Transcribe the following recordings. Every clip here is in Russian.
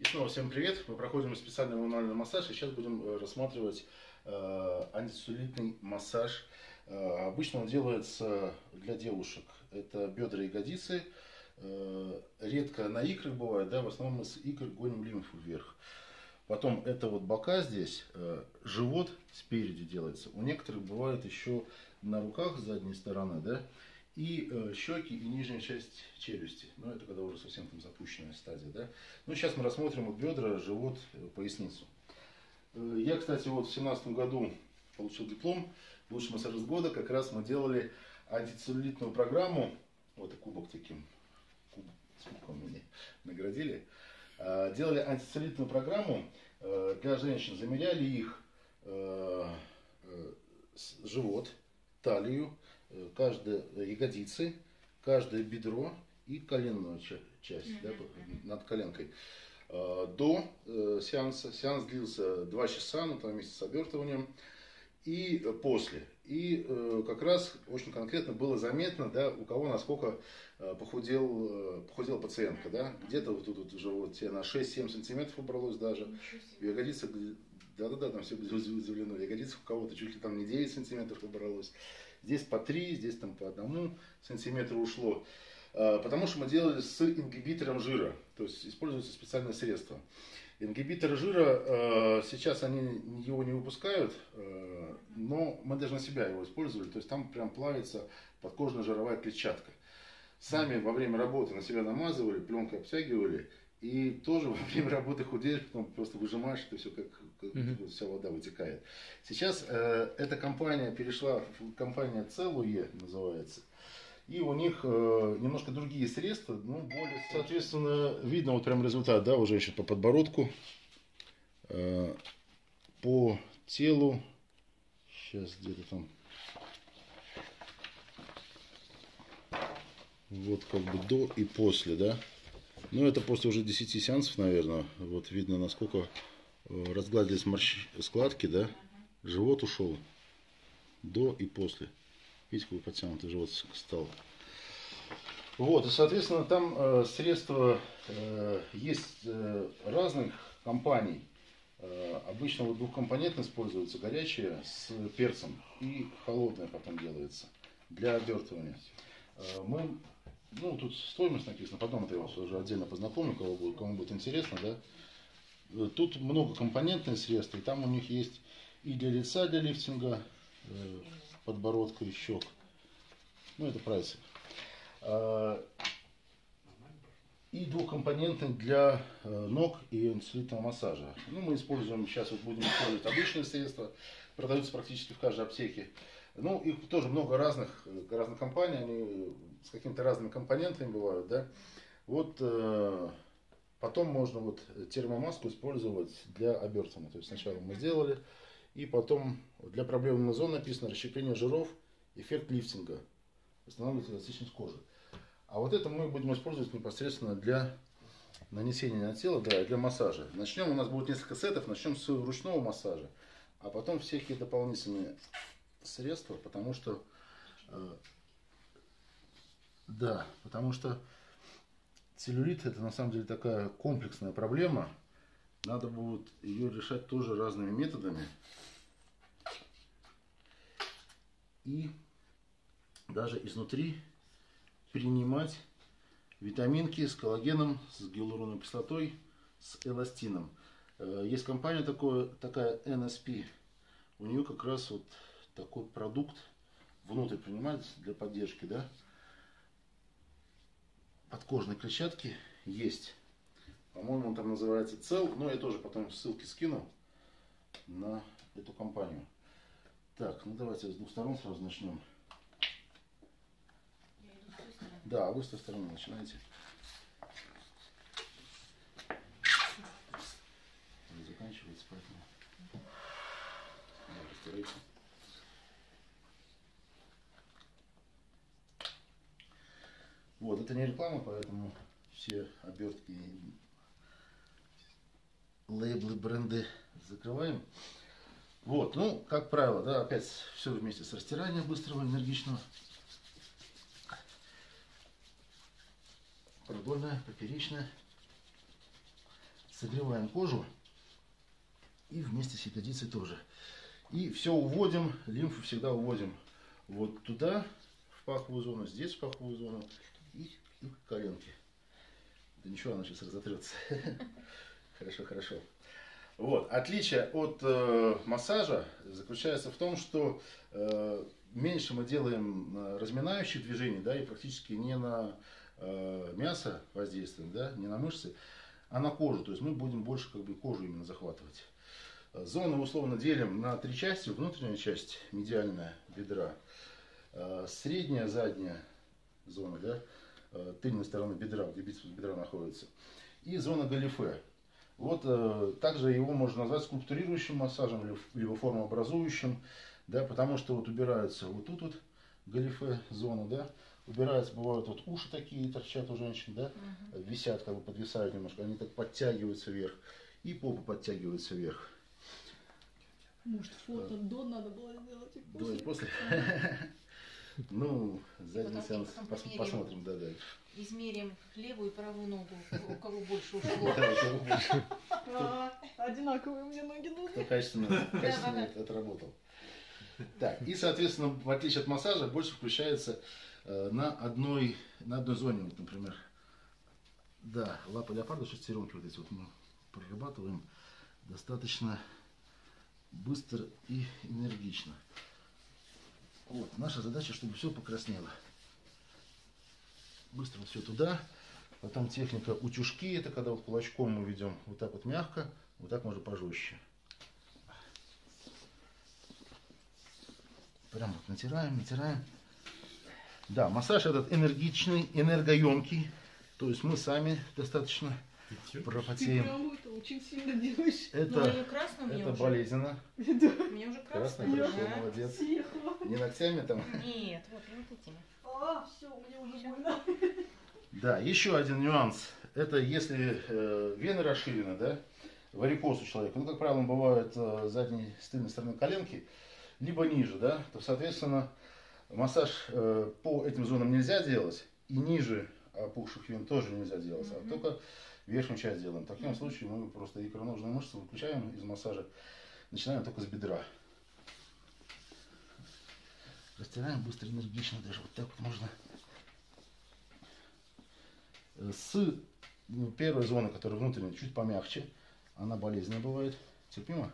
И снова всем привет! Мы проходим специальный мануальный массаж, и сейчас будем рассматривать антицеллюлитный массаж. Обычно он делается для девушек. Это бедра и ягодицы. Редко на икрах бывает, да, в основном мы с икр гоним лимфу вверх. Потом это вот бока здесь, живот спереди делается. У некоторых бывает еще на руках с задней стороны, да, и щеки и нижняя часть челюсти. Но это когда уже совсем там запущенная стадия, да. Ну, сейчас мы рассмотрим вот бедра, живот, поясницу. Я, кстати, вот в 2017 году получил диплом лучший массажист года. Как раз мы делали антицеллюлитную программу. Вот и кубок таким, с кубком мне наградили. Делали антицеллюлитную программу для женщин. Замеряли их живот, талию, каждые ягодицы, каждое бедро и коленную часть, да, над коленкой. До сеанса. Сеанс длился 2 часа, ну, там вместе с обертыванием. И после. И как раз очень конкретно было заметно, да, у кого насколько похудела пациентка. Да? Где-то вот тут вот уже вот на 6-7 сантиметров убралось даже. В ягодицах, да-да-да, там все были удивлены. В ягодицах у кого-то чуть ли там не 9 сантиметров убралось. Здесь по 3, здесь там по 1 сантиметру ушло. Потому что мы делали с ингибитором жира. То есть используются специальные средства. Ингибитор жира, сейчас они его не выпускают, но мы даже на себя его использовали. То есть там прям плавится подкожная жировая клетчатка. Сами во время работы на себя намазывали, пленкой обтягивали. И тоже во время работы худеешь, потом просто выжимаешь, это все как вся вода вытекает. Сейчас эта компания перешла в компания Целуе, называется. И у них немножко другие средства, ну, более... Соответственно, видно вот прям результат, да, уже еще по подбородку, по телу. Сейчас где-то там... Вот как бы до и после, да. Ну, это после уже 10 сеансов, наверное. Вот видно, насколько разгладились складки, да. Живот ушел до и после. Видите, какой подтянутый живот стал. Вот, и, соответственно, там средства есть разных компаний. Обычно вот двухкомпонентно используется, горячее с перцем, и холодное потом делается для обертывания. Мы, ну, тут стоимость написана, потом это я вас уже отдельно познакомлю, кому будет интересно, да. Тут многокомпонентные средства, и там у них есть и для лица, для лифтинга, подбородка и щек. Ну, это прайсы. И двухкомпонентный для ног и антицеллюлитного массажа. Ну, мы используем, сейчас вот будем использовать обычные средства, продаются практически в каждой аптеке. Ну, их тоже много разных компаний, они с какими-то разными компонентами бывают, да. Вот потом можно вот термомаску использовать для обертывания. То есть сначала мы сделали, и потом для проблемных зон написано расщепление жиров, эффект лифтинга, восстанавливает эластичность кожи. А вот это мы будем использовать непосредственно для нанесения на тело, да, для массажа. Начнем, у нас будет несколько сетов, начнем с ручного массажа, а потом всякие дополнительные средства, потому что, да, потому что целлюлит это на самом деле такая комплексная проблема. Надо будет ее решать тоже разными методами. И даже изнутри принимать витаминки с коллагеном, с гиалуроновой кислотой, с эластином. Есть компания такая NSP. У нее как раз вот такой продукт внутрь принимать для поддержки, да, подкожной клетчатки есть. По-моему, он там называется Цел, но я тоже потом ссылки скину на эту компанию. Так, ну давайте с двух сторон сразу начнем. Да, а вы с той стороны начинаете. Не заканчивается, поэтому... Да, постарайтесь. Вот, это не реклама, поэтому все обертки, лейблы, бренды закрываем. Вот, ну, как правило, да, опять все вместе с растиранием быстрого, энергичного. Продольная, поперечная. Согреваем кожу. И вместе с ягодицей тоже. И все уводим, лимфу всегда уводим вот туда, в паховую зону, здесь в паховую зону и к коленке. Да ничего, она сейчас разотрется. Хорошо, хорошо. Вот. Отличие от массажа заключается в том, что меньше мы делаем разминающих движений, да, и практически не на мясо воздействуем, да, не на мышцы, а на кожу. То есть мы будем больше как бы кожу именно захватывать. Зоны условно делим на 3 части. Внутренняя часть, медиальная бедра, средняя, задняя зона, да, тыльной стороны бедра, где бицепс бедра находится, и зона галифе. Вот также его можно назвать скульптурирующим массажем, либо формообразующим, да, потому что вот убираются вот тут вот галифе зона, да, убираются, бывают вот уши такие торчат у женщин, да, висят, как бы подвисают немножко, они так подтягиваются вверх, и попа подтягивается вверх. Может, фото до надо было сделать и после? До и после? Ну, задний сеанс посмотрим, да. Измерим левую и правую ногу, у кого больше ушло. Одинаковые мне ноги нужны. Кто качественно отработал. Так, и, соответственно, в отличие от массажа, больше включается на одной зоне, вот, например. Да, лапы леопарда, шестеренки вот эти вот мы прорабатываем достаточно быстро и энергично. Вот, наша задача, чтобы все покраснело. Быстро вот все туда. Потом техника утюжки, это когда вот кулачком мы ведем вот так вот мягко, вот так можно пожестче. Прям вот натираем, натираем. Да, массаж этот энергичный, энергоемкий. То есть мы сами достаточно пропотеем. Ты прям это очень сильно делаешь. Это болезненно. Мне уже красно. Красный, хорошо, молодец. Тихо. Не ногтями там? Нет, вот этими. А, все, мне уже больно. Да, еще один нюанс. Это если вены расширены, да, варикоз у человека, ну, как правило, бывают задней, с тыльной стороны коленки, либо ниже, да, то, соответственно, массаж по этим зонам нельзя делать, и ниже опухших вен тоже нельзя делать, а только верхнюю часть делаем. В таком случае мы просто икроножные мышцы выключаем из массажа, начинаем только с бедра. Растираем быстро, энергично, даже вот так вот можно. С первой зоны, которая внутренняя, чуть помягче, она болезненная бывает. Терпимо?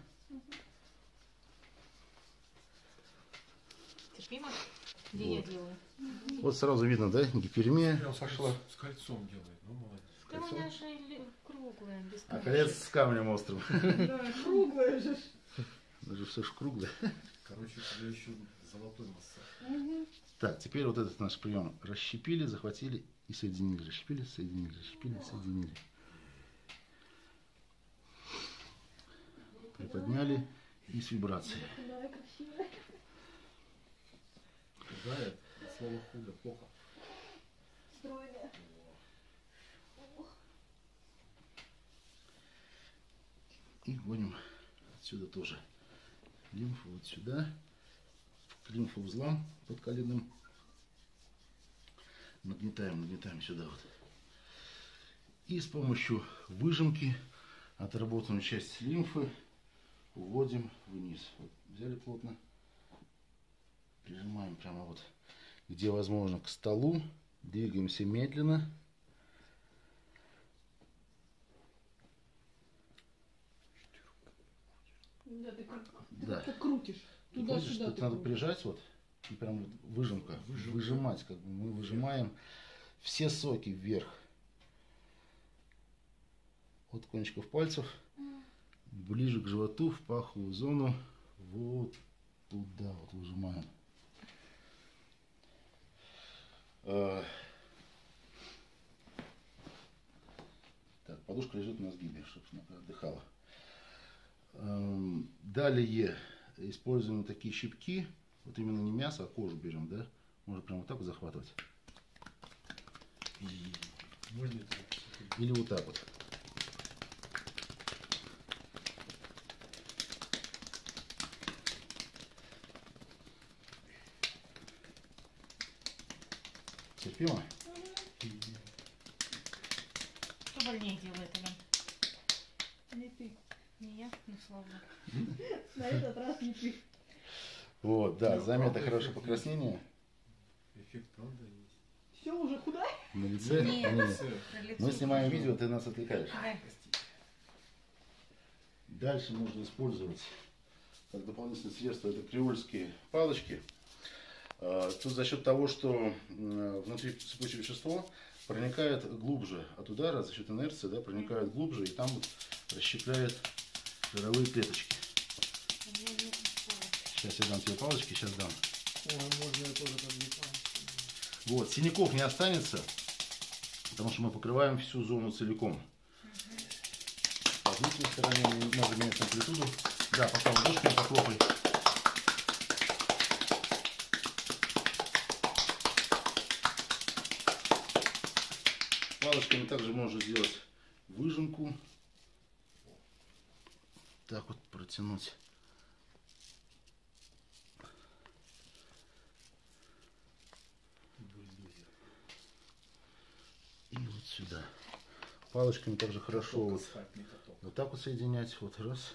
Терпимо? Где я делаю? Вот сразу видно, да, гиперемия пошла. С кольцом делает, ну молодец. Да у меня же круглая, без А колец с камнем острым. Да, круглая же. Даже все ж круглое. Короче, у тебя еще золотой массаж. Так, теперь вот этот наш прием. Расщепили, захватили и соединили. Расщепили, соединили, расщепили, соединили. Приподняли и с вибрацией. Да, красивая. Худая, слово худо, плохо. Стройная. И гоним отсюда тоже лимфу вот сюда, к лимфоузлам подколенным. Нагнетаем, нагнетаем сюда вот. И с помощью выжимки отработанную часть лимфы уводим вниз. Вот взяли плотно, прижимаем прямо вот, где возможно, к столу. Двигаемся медленно. Да, ты Да. как крутишь. Туда-сюда. Тут надо прижать вот и прям вот выжимка, выжимать, как бы мы выжимаем все соки вверх от кончиков пальцев ближе к животу, в паховую зону, вот туда вот выжимаем. Так, подушка лежит на сгибе, чтобы отдыхала. Далее используем такие щипки, вот именно не мясо, а кожу берем, да, можно прямо вот так вот захватывать. Можно Или вот так вот. Терпимо? Кто больнее делает, Ален? Не я, ну слава богу. На этот раз не ты. Вот, да, Ну, заметно правда, хорошее эффект покраснение Эффект, правда, есть. Все, уже худая? на лице. Нет. Не, Всё. Про лицо. мы снимаем видео, ты нас отвлекаешь. Да. Простите. Дальше можно использовать как дополнительное средство, это креольские палочки. Тут за счет того, что внутри цепочное вещество проникает глубже от удара, за счет инерции, да, проникает глубже и там вот расщепляет жировые клеточки. Сейчас я дам тебе палочки, сейчас дам. Ой, можно я тоже подвлекаю. Вот, синяков не останется, потому что мы покрываем всю зону целиком. По внутренней стороне надо менять амплитуду. Да, пока ладошками похлопай. Палочками также можно сделать выжимку. Так вот протянуть. И вот сюда. Палочками также хорошо вот, Асфальтный каток. вот так вот соединять. Вот раз.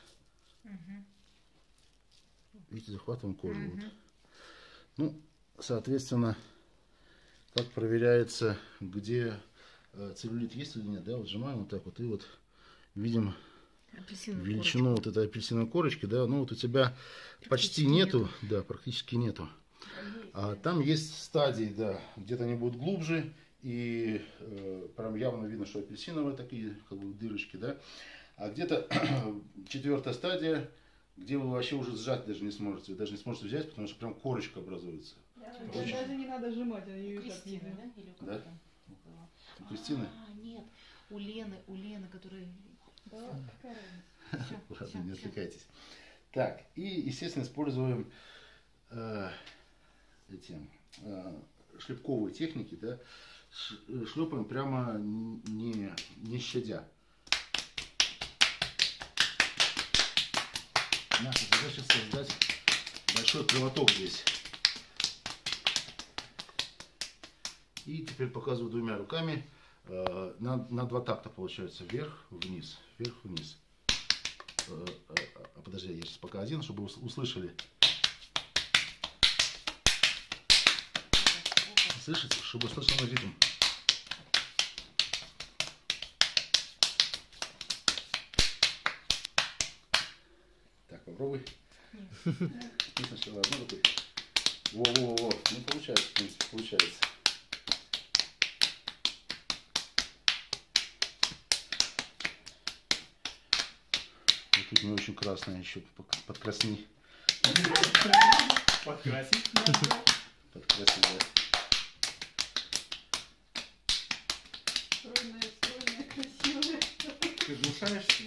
Видите, захватываем кожу. Вот. Ну, соответственно, как проверяется, где целлюлит есть или нет, да, вот сжимаем вот так вот и вот видим Апельсиновую величину вот этой апельсиновой корочки, да, ну вот у тебя почти нету, да, практически нету. А там есть стадии, да, где-то они будут глубже и прям явно видно, что апельсиновые такие, как бы дырочки, да, а где-то 4-я стадия, где вы вообще уже сжать даже не сможете, вы даже не сможете взять, потому что прям корочка образуется. Очень. Даже не надо сжимать, они ее У и так Кристины, видно. да? Или у кого Да. там было? У Кристины? А, нет, у Лены, которая... Да, какая разница. Всё, Ладно, не всё. отвлекайтесь. Так, и, естественно, используем шлепковые техники, да, шлепаем прямо не щадя. Наша задача создать большой кровоток здесь. И теперь показываю двумя руками. На 2 такта получается. Вверх, вниз, вверх, вниз. Подожди, я сейчас пока один, чтобы вы услышали. Слышите? Чтобы слышал ритм. Так, попробуй. Ты сначала одну рукой. Во-во-во. Ну, получается, в принципе, получается. Вот тут не очень красная еще. Подкрасни. Подкрасить? Подкрасни, да. Стройная, красивая. Ты глушаешься?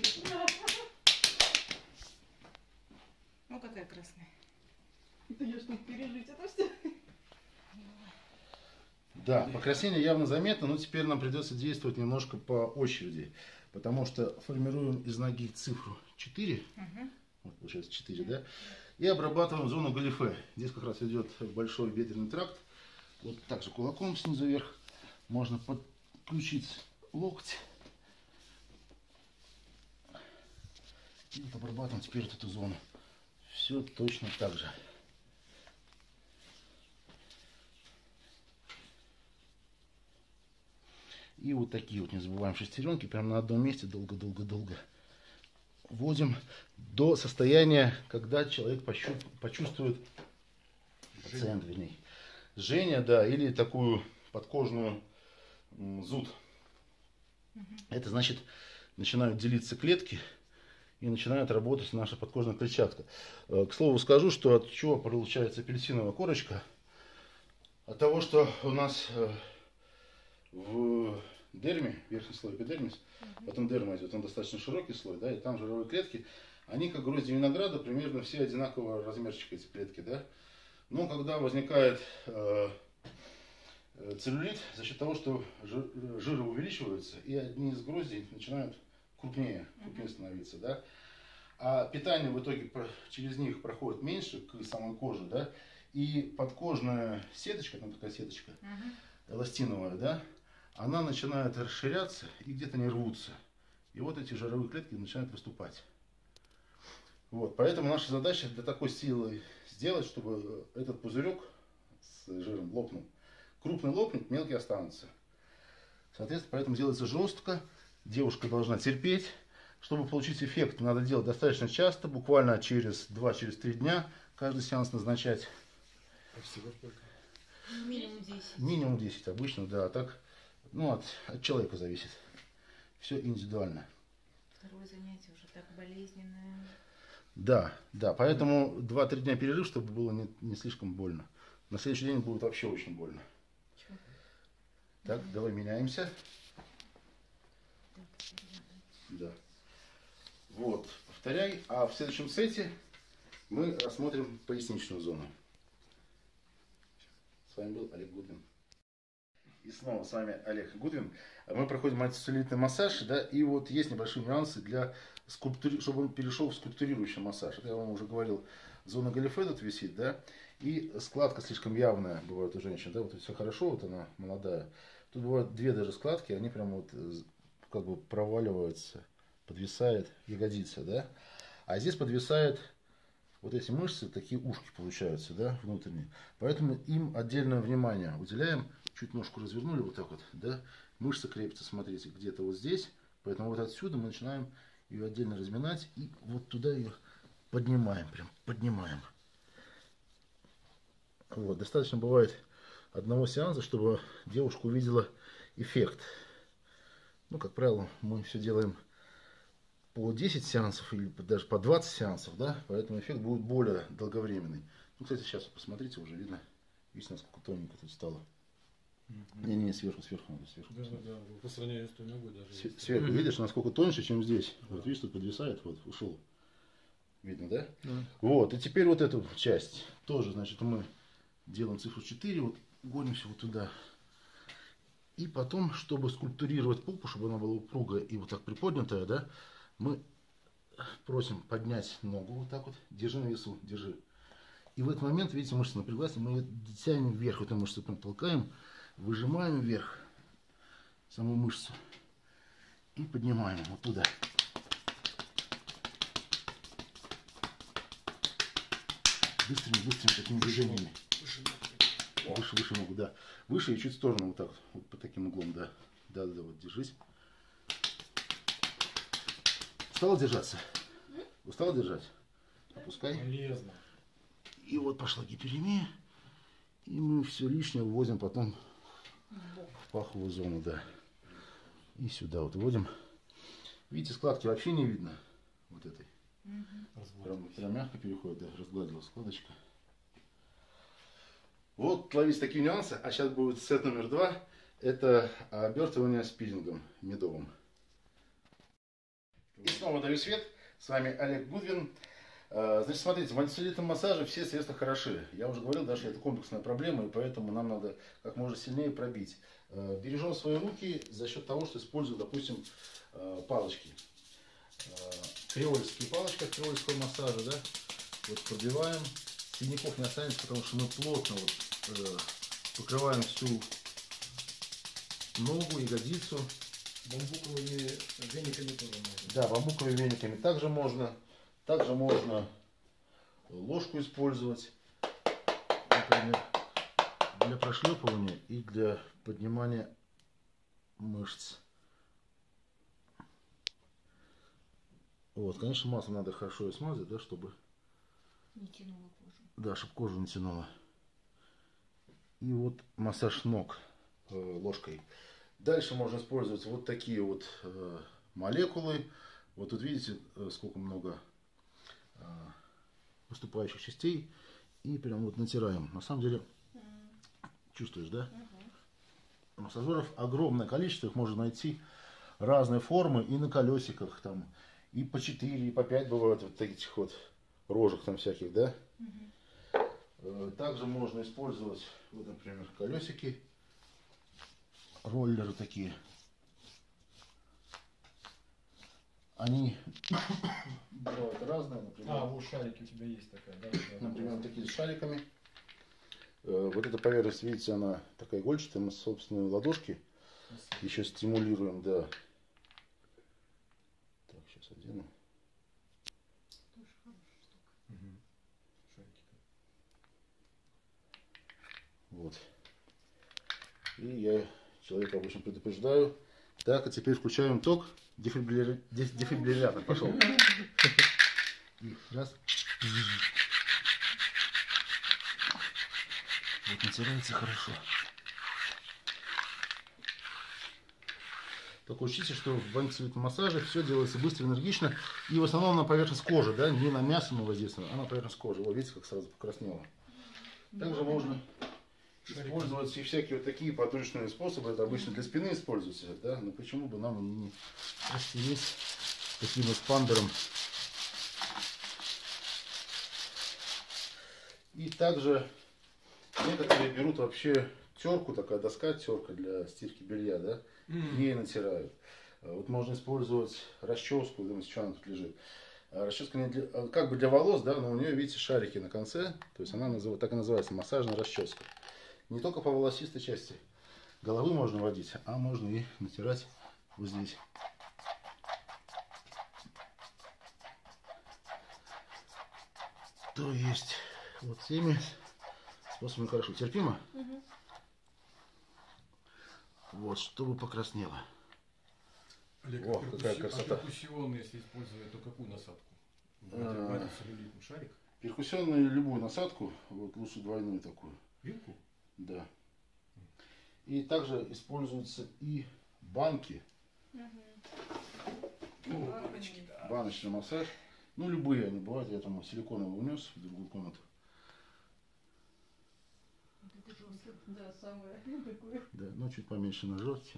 Ну, какая красная. Это я чтобы пережить это все. Да, покраснение явно заметно, но теперь нам придется действовать немножко по очереди, потому что формируем из ноги цифру 4, вот получается 4, да, и обрабатываем зону галифе. Здесь как раз идет большой бедренный тракт, вот так же кулаком снизу вверх можно подключить локоть. И вот обрабатываем теперь вот эту зону. Все точно так же. И вот такие вот, не забываем, шестеренки, прямо на одном месте долго-долго-долго вводим до состояния, когда человек почувствует пациент, вернее, жжение, да, или такую подкожную зуд. Это значит, начинают делиться клетки и начинает работать наша подкожная клетчатка. К слову скажу, что от чего получается апельсиновая корочка? От того, что у нас в дерме, верхний слой эпидермис, потом дерма идет, он достаточно широкий слой, да, и там жировые клетки, они как грозди винограда, примерно все одинакового размерчика, эти клетки, да. Но когда возникает целлюлит, за счет того, что жиры увеличиваются, и одни из гроздей начинают крупнее становиться, да, а питание в итоге через них проходит меньше к самой коже, да, и подкожная сеточка, там такая сеточка, эластиновая, да, она начинает расширяться и где-то не рвутся. И вот эти жировые клетки начинают выступать. Вот, поэтому наша задача для такой силы сделать, чтобы этот пузырек с жиром лопнул. Крупный лопнет, мелкий останется. Соответственно, поэтому делается жестко. Девушка должна терпеть. Чтобы получить эффект, надо делать достаточно часто, буквально через 2-3 дня. Каждый сеанс назначать. Всего сколько? Минимум 10. Минимум 10 обычно, да. А так, ну, от человека зависит. Все индивидуально. Второе занятие уже так болезненное. Да, да. Поэтому 2-3 дня перерыв, чтобы было не слишком больно. На следующий день будет вообще очень больно. Чё? Так, давай меняемся. Так, Да. Вот, повторяй. А в следующем сете мы рассмотрим поясничную зону. С вами был Олег Гудвин. И снова с вами Олег Гудвин. Мы проходим антицеллюлитный массаж, да, и вот есть небольшие нюансы для чтобы он перешел в скульптурирующий массаж. Это я вам уже говорил. Зона галифе тут висит, да, и складка слишком явная бывает у женщин, да, вот все хорошо, вот она молодая. Тут бывают 2 даже складки, они прям вот как бы проваливаются, подвисает ягодица, да, а здесь подвисает вот эти мышцы, такие ушки получаются, да, внутренние. Поэтому им отдельное внимание уделяем. Чуть ножку развернули вот так вот, да, мышца крепится, смотрите, где-то вот здесь. Поэтому вот отсюда мы начинаем ее отдельно разминать и вот туда ее поднимаем, прям поднимаем. Вот, достаточно бывает одного сеанса, чтобы девушка увидела эффект. Ну, как правило, мы все делаем по 10 сеансов или даже по 20 сеансов, да, поэтому эффект будет более долговременный. Ну, кстати, сейчас посмотрите, уже видно, видите, насколько тоненько тут стало. Не, сверху надо, сверху. Да, по сравнению с той ногой даже. Сверху видишь, насколько тоньше, чем здесь. Вот видишь, тут подвисает, вот, ушел. Видно, да? Вот, и теперь вот эту часть тоже, значит, мы делаем цифру 4, вот гонимся вот туда. И потом, чтобы скульптурировать попу, чтобы она была упругая и вот так приподнятая, да, мы просим поднять ногу вот так вот, держи на весу, держи. И в этот момент, видите, мышца напряглась, мы ее тянем вверх, эту мышцу прям толкаем, выжимаем вверх саму мышцу и поднимаем вот туда. Быстрыми такими движениями. Выше ногу, да. Выше и чуть в сторону вот так вот под таким углом, да. Да, вот держись. Устала держаться? Устала держать? Опускай. Полезно. И вот пошла гиперемия. И мы все лишнее вводим потом в паховую зону, да. И сюда вот вводим. Видите, складки вообще не видно. Вот этой. Прям мягко переходит, да, разгладила складочка. Вот ловить такие нюансы. А сейчас будет сет номер 2. Это обертывание спиннингом медовым. И снова даю свет. С вами Олег Гудвин. Значит, смотрите, в антицеллюлитном массаже все средства хороши. Я уже говорил, да, что это комплексная проблема, и поэтому нам надо как можно сильнее пробить. Бережем свои руки за счет того, что используем, допустим, палочки. Креольские палочки от креольского массажа, да. Вот пробиваем. Синяков не останется, потому что мы плотно вот, покрываем всю ногу, ягодицу. Бамбуковыми вениками тоже можно. Да, бамбуковыми вениками также можно. Также можно ложку использовать, например, для прошлепывания и для поднимания мышц. Вот, конечно, масло надо хорошо смазать, да, чтобы... Не тянула кожу. Да, чтобы кожу не тянула. И вот массаж ног ложкой. Дальше можно использовать вот такие вот молекулы. Вот тут видите, сколько много выступающих частей. И прям вот натираем. На самом деле, чувствуешь, да? Массажеров огромное количество. Их можно найти разной формы. И на колесиках там. И по 4, и по 5 бывают вот таких вот рожек там всяких, да? Также можно использовать, вот, например, колесики, роллеры такие. Они бывают разные, например. Вот шарики у тебя есть такая, да? Например, такие с шариками. Вот эта поверхность, видите, она такая игольчатая. Мы собственные ладошки еще стимулируем, да. Так, сейчас одену. Вот. И я человека обычно предупреждаю. Так, а теперь включаем ток. Дефибриллятор пошел. И раз. Вот натирается хорошо. Только учтите, что в антицеллюлитном массаже все делается быстро, энергично. И в основном на поверхность кожи, да, не на мясо мы воздействуем, а на поверхность кожи. Вот видите, как сразу покраснело. Также можно использовать и всякие вот такие подручные способы. Это обычно для спины используется, да. Но почему бы нам не растянуть таким вот пандером. И также некоторые берут вообще терку, такая доска, терка для стирки белья, да, ей натирают. Вот можно использовать расческу, думаю, что она тут лежит. Расческа не для, как бы для волос, да, но у нее, видите, шарики на конце, то есть она так и называется, массажная расческа. Не только по волосистой части головы можно водить, а можно и натирать вот здесь. То есть вот теми способами хорошо. Терпимо? Угу. Вот, чтобы покраснело. Олег, О, какая красота. перкуссионный, если использовать, то какую насадку? Целлюлитный шарик? Перкуссионную любую насадку, вот лучше двойную такую. Вилку? Да. И также используются и банки. Баночки, да. Баночный массаж. Ну, любые они бывают. Я там силиконовый унес в другую комнату. Да, самое такое. Да, ну чуть поменьше нажрете.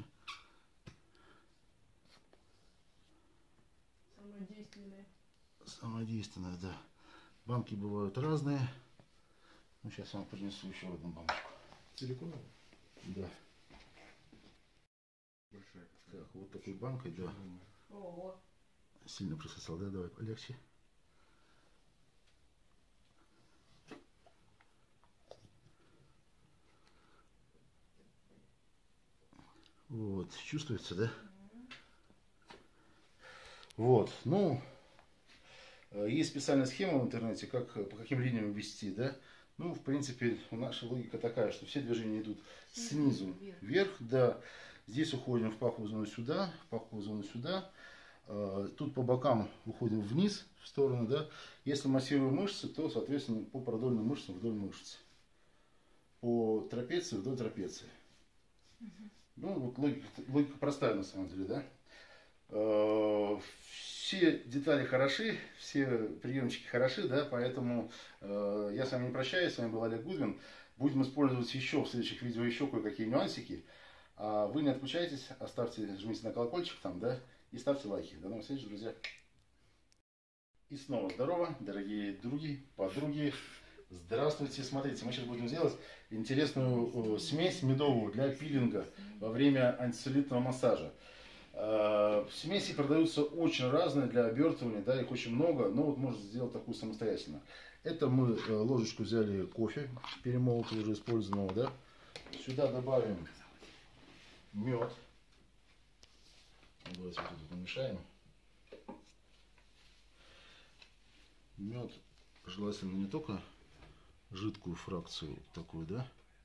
Самое действенное. Самое действенное, да. Банки бывают разные. Ну, сейчас я вам принесу еще одну баночку. Силиконовый? Да. Большая. Так, вот такой банкой, да. Ого. Сильно присосал, да? Давай полегче. Вот, чувствуется, да? Вот, ну, есть специальная схема в интернете, как, по каким линиям вести, да? Ну, в принципе, наша логика такая, что все движения идут снизу вверх, да. Здесь уходим в паховую зону сюда, в паховую зону сюда. Тут по бокам уходим вниз, в сторону, да. Если массируем мышцы, то, соответственно, по продольным мышцам вдоль мышц. По трапеции вдоль трапеции. Ну, вот логика простая на самом деле, да. Все детали хороши, все приемчики хороши, да, поэтому я с вами не прощаюсь, с вами был Олег Гудвин. Будем использовать еще в следующих видео еще кое-какие нюансики. А вы не отключайтесь, жмите на колокольчик там, да, и ставьте лайки. До новых встреч, друзья. И снова здорово, дорогие други, подруги. Здравствуйте, смотрите, мы сейчас будем делать интересную смесь медовую для пилинга во время антицеллюлитного массажа. Смеси продаются очень разные для обертывания, да, их очень много, но вот можно сделать такую самостоятельно. Это мы ложечку взяли кофе, перемолотого уже использованного, да. Сюда добавим мед. Давайте вот тут намешаем. Мед желательно не только жидкую фракцию такую, да,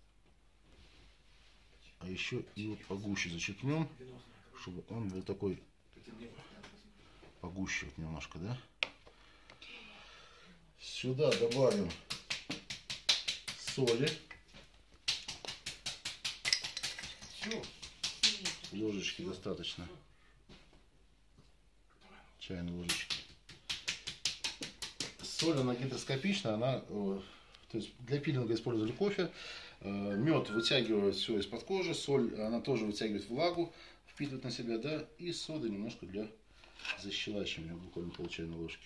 а еще и вот погуще зачерпнем, чтобы он был такой погуще вот немножко, да. Сюда добавим соли. Все. Ложечки достаточно. Чайной ложечки. Соль, она гидроскопична, она, то есть для пилинга использовали кофе. Мед вытягивает все из-под кожи, соль, она тоже вытягивает влагу, впитывает на себя, да, и сода немножко для защелачивания, буквально пол чайной ложки.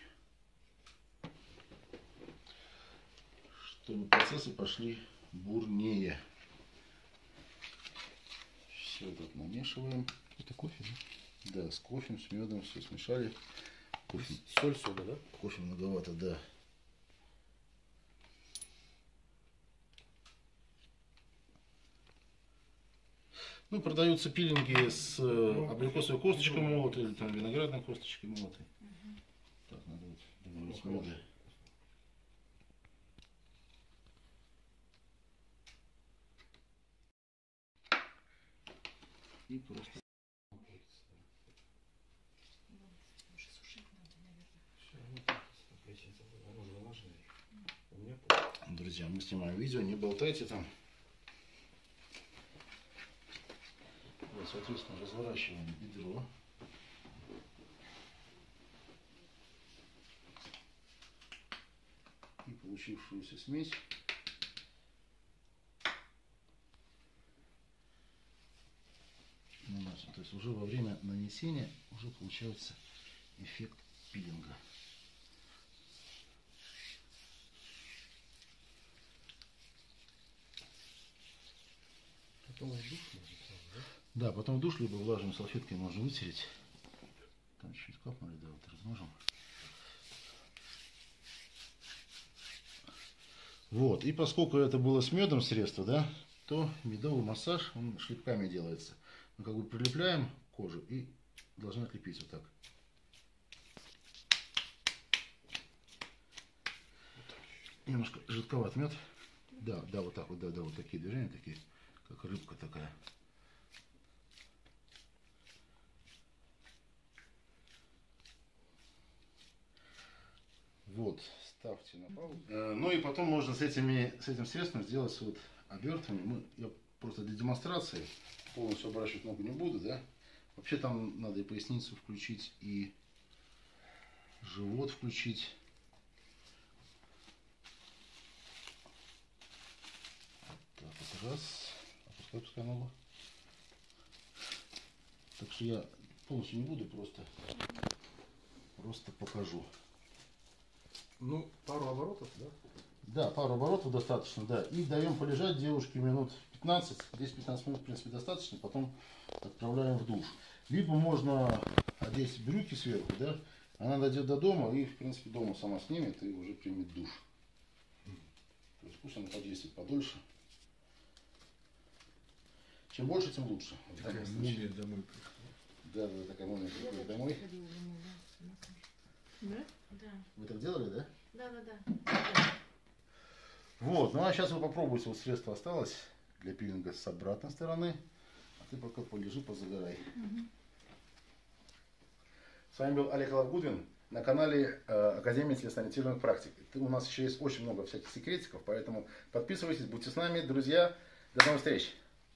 Чтобы процессы пошли бурнее. Все так намешиваем. Это кофе, да? Да, с кофе, с медом все смешали. Кофе. Соль, сода, да? Кофе многовато, да. Ну, продаются пилинги с абрикосовой косточкой молотой или там виноградной косточкой молотой. Так, надо вот добавить меда. друзья, мы снимаем видео, не болтайте там. Вот, соответственно, разворачиваем бедро. И получившуюся смесь наносим. То есть уже во время нанесения уже получается эффект пилинга. Потом в душ можно, да? Да, потом в душ либо влажной салфеткой можно вытереть. Там чуть-чуть капнули, да, вот размажем. Вот, и поскольку это было с медом средство, да, то медовый массаж, он шлепками делается. Мы как бы прилепляем кожу и должны отлепить вот так. Немножко жидковат мед. Да, да, вот так вот, да, да, вот такие движения, такие, как рыбка такая. Вот, ставьте на паузу. Ну и потом можно с этим средством сделать вот обертывание. Я просто для демонстрации полностью оборачивать ногу не буду, да. Вообще там надо и поясницу включить, и живот включить. Так, вот раз. Опускай ногу. Так что я полностью не буду, просто покажу. Ну, пару оборотов, да? Да, пару оборотов достаточно, да. И даем полежать девушке минут 15. 10-15 минут, в принципе, достаточно. Потом отправляем в душ. Либо можно одеть брюки сверху, да. Она дойдет до дома и, в принципе, дома сама снимет и уже примет душ. То есть пусть она подействует подольше. Чем больше, тем лучше. Такая мумия домой пришла. Да, да, такая мумия приходит домой. Ходила домой, да, массаж. Да? Да. Вы так делали, да? Да. Вот, ну а сейчас вы попробуйте, вот средство осталось для пилинга с обратной стороны. А ты пока полежи, позагорай. С вами был Олег Алавгудвин на канале Академии телесно-ориентированных практик. У нас еще есть очень много всяких секретиков, поэтому подписывайтесь, будьте с нами, друзья. До новых встреч!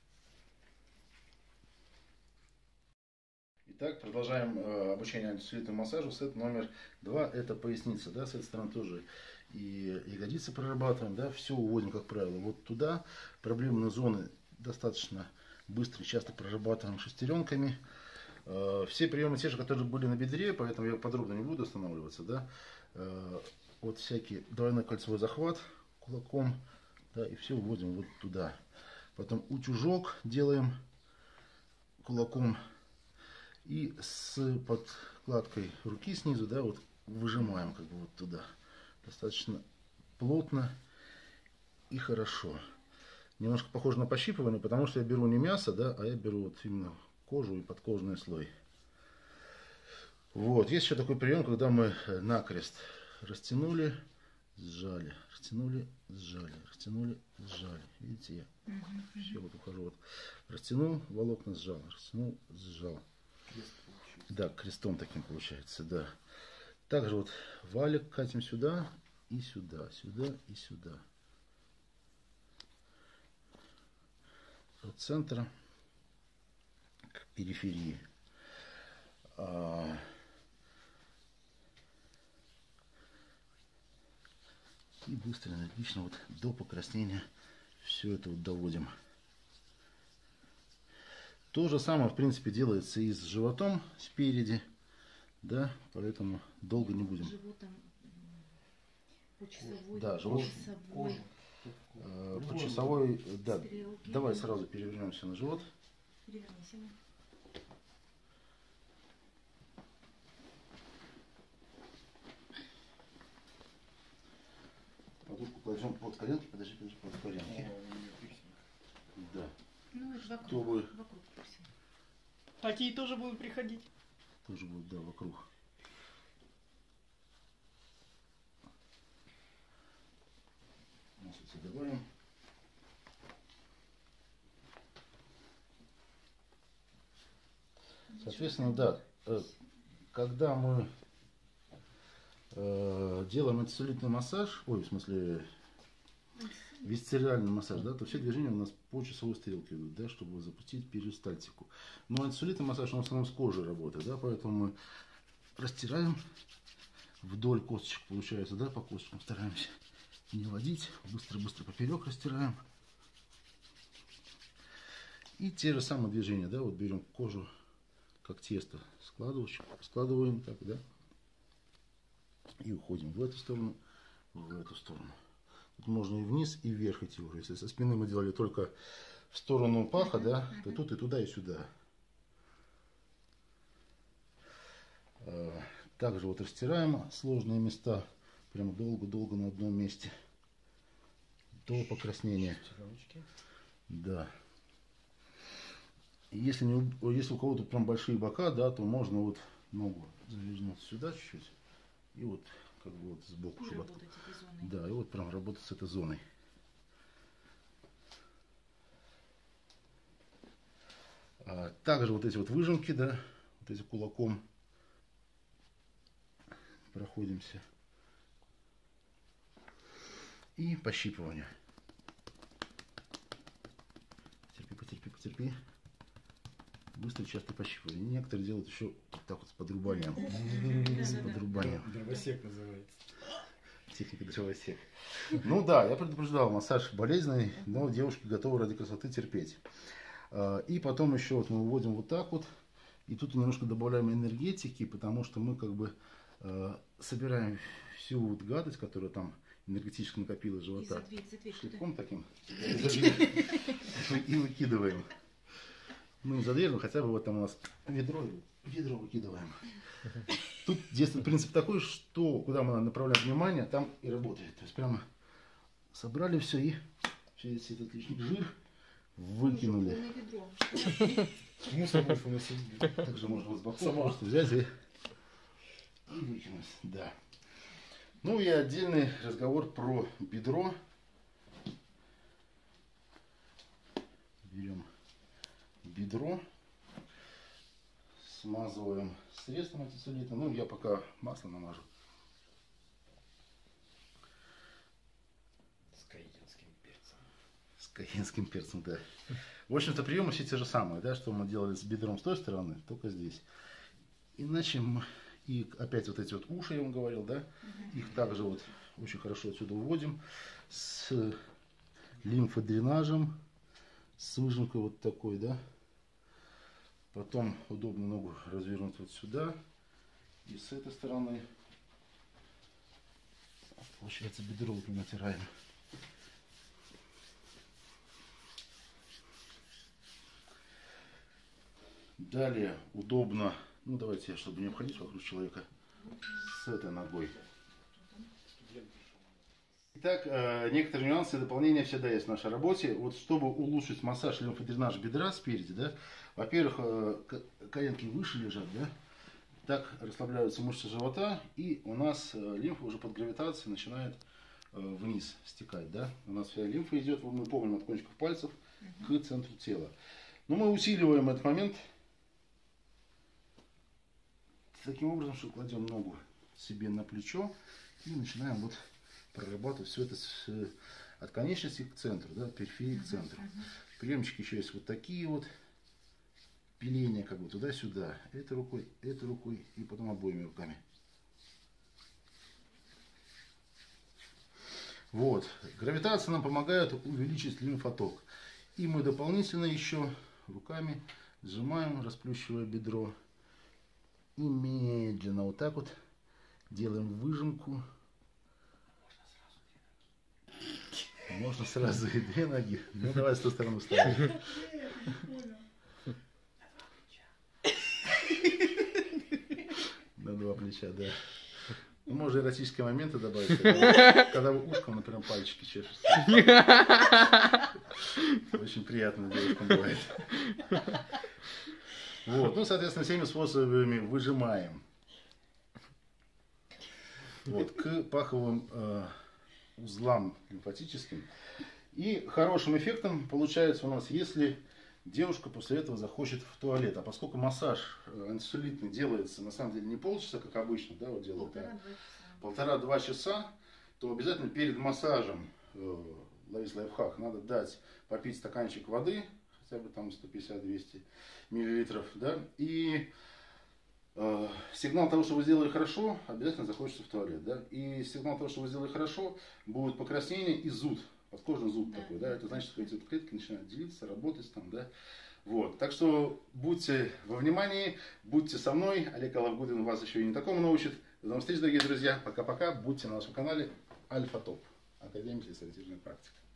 Итак, продолжаем обучение антицеллюлитному массажу. Сет номер 2 это поясница, да, с этой стороны тоже и ягодицы прорабатываем, да, все уводим, как правило, вот туда. Проблемные зоны достаточно быстро и часто прорабатываем шестеренками. Все приемы те же, которые были на бедре, поэтому я подробно не буду останавливаться, да. Вот всякий двойной кольцевой захват кулаком, да, и все уводим вот туда. Потом утюжок делаем кулаком. И с подкладкой руки снизу, да, вот выжимаем как бы вот туда. Достаточно плотно и хорошо. Немножко похоже на пощипывание, потому что я беру не мясо, да, а я беру вот именно кожу и подкожный слой. Вот, есть еще такой прием, когда мы накрест растянули, сжали, растянули, сжали, растянули, сжали. Видите, я все вот ухожу, вот растянул, волокна сжал, растянул, сжал. Да, крестом таким получается, да. Также вот валик катим сюда и сюда, сюда и сюда. От центра к периферии. И быстро, энергично, вот до покраснения все это вот доводим. То же самое, в принципе, делается и с животом спереди, да, поэтому долго не будем. Животом по часовой. Да, живот. По часовой, да. Стрелки. Давай сразу перевернемся на живот. Перевернись. Подушку кладем под коленки, подожди, под коленки. Да. Ну, это вокруг. Чтобы Вокруг пирсинг. Такие тоже будут приходить. тоже будет, да, вокруг. Маслица добавим. Соответственно, да, когда мы делаем антицеллюлитный массаж, ой, в смысле висцеральный массаж, да, то все движения у нас по часовой стрелке идут, да, чтобы запустить перистальтику. Но антицеллюлитный массаж, он в основном с кожей работает, да, поэтому мы растираем вдоль косточек, получается, да, по косточкам стараемся не водить, быстро-быстро поперек растираем. И те же самые движения, да, вот берем кожу как тесто, складываем так, да, и уходим в эту сторону, в эту сторону. Тут можно и вниз, и вверх идти уже. Если со спины мы делали только в сторону паха, да, то тут и туда, и сюда. Также вот растираем сложные места, прям долго-долго на одном месте, до покраснения. Да. Если у кого-то прям большие бока, да, то можно вот ногу завернуть сюда чуть-чуть и вот как бы вот сбоку, чтобы да, и вот прям работать с этой зоной. Также вот эти вот выжимки, да, вот эти кулаком проходимся и пощипывание. Потерпи. Быстро, часто пощипывание. Некоторые делают еще вот так вот с подрубанием. Дровосек называется. Техника дровосек. Ну да, я предупреждал, массаж болезненный, но девушки готовы ради красоты терпеть. И потом еще вот мы выводим вот так вот. И тут немножко добавляем энергетики, потому что мы как бы собираем всю вот гадость, которая там энергетически накопилась в живота. Шлепком таким. И выкидываем. Ну, за дверь, хотя бы вот там у нас ведро выкидываем. Тут действует принцип такой, что куда мы направляем внимание, там и работает. То есть прямо собрали все и через этот лишний жир выкинули. Мусор больше уносить. Также можно вот с боков просто взять и выкинуть. Да. Ну и отдельный разговор про бедро. Берем бедро, смазываем средством антицеллюлитным. Ну, я пока масло намажу. С каенским перцем. С каенским перцем, да. В общем-то, приемы все те же самые, да, что мы делали с бедром с той стороны, только здесь. Иначе мы, и опять вот эти вот уши, я вам говорил, да, их также вот очень хорошо отсюда уводим с лимфодренажем, с выжимкой вот такой, да. Потом удобно ногу развернуть вот сюда. И с этой стороны, получается, бедро вот натираем. Далее удобно, ну давайте, чтобы не обходить вокруг человека, с этой ногой. Итак, некоторые нюансы и дополнения всегда есть в нашей работе. Вот чтобы улучшить массаж лимфодренажа бедра спереди, да, во-первых, коленки выше лежат, да, так расслабляются мышцы живота, и у нас лимфа уже под гравитацией начинает вниз стекать, да. У нас вся лимфа идет, мы помним, от кончиков пальцев к центру тела. Но мы усиливаем этот момент таким образом, что кладем ногу себе на плечо и начинаем вот прорабатывать все это от конечности к центру, да, от периферии к центру. Приемчики еще есть вот такие вот, пиления как бы туда-сюда, этой рукой и потом обоими руками. Вот, гравитация нам помогает увеличить лимфоток. И мы дополнительно еще руками сжимаем, расплющивая бедро. И медленно вот так вот делаем выжимку. Можно сразу и две ноги. Ну давай с той стороны вставим. На два плеча, да. Ну, можно эротические моменты добавить, когда вы ушком, например, пальчики чешете. Очень приятно девушкам бывает. Вот, ну, соответственно, всеми способами выжимаем. Вот, к паховым узлам лимфатическим. И хорошим эффектом получается у нас, если девушка после этого захочет в туалет. А поскольку массаж антицеллюлитный делается на самом деле не полчаса, как обычно, да, вот делают полтора-два часа, то обязательно перед массажем ловить лайфхак, надо дать попить стаканчик воды, хотя бы там 150-200 миллилитров, да, и сигнал того, что вы сделали хорошо, обязательно захочется в туалет, да, и сигнал того, что вы сделали хорошо, будет покраснение и зуд, подкожный зуд такой, да, это значит, что эти вот клетки начинают делиться, работать там, да, вот, так что будьте во внимании, будьте со мной, Олег Алавгудин вас еще и не такому научит. До новых встреч, дорогие друзья, пока-пока, будьте на нашем канале Альфа Топ, Академия слесаря практики.